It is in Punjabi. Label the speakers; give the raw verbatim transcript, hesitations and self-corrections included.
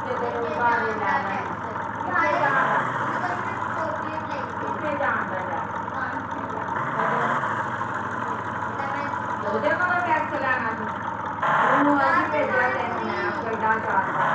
Speaker 1: ਕਿਤੇ ਰੋਗਾ ਦੇ ਲੈਣਾ ਕਿੱਥੇ ਜਾਣਾ ਕਿੱਥੇ ਜਾਣਾ ਜਾ ਉਹਦੇ ਕੋਲ ਟੈਕਸ ਲੈਣਾ ਤੂੰ ਉਹਨੂੰ ਅਸੀਂ ਭੇਜਿਆ ਤੈਨੂੰ ਮੈਂ ਕਿੱਡਾ ਚਾਹਤਾ